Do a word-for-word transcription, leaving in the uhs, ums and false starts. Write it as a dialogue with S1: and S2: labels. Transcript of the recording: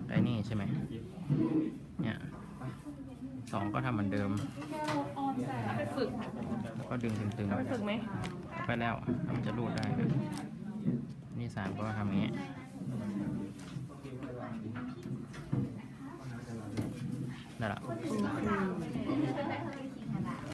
S1: ได้นี่ใช่ไหมเนี่ยสองก็ทำเหมือนเดิม
S2: ไปฝึก
S1: แล้วก็ดึงตึงๆ
S2: ไปฝึกไหม
S1: ไปแล้วมันจะรูดได้นี่สามก็ทำอย่างนี้นั่นแหละ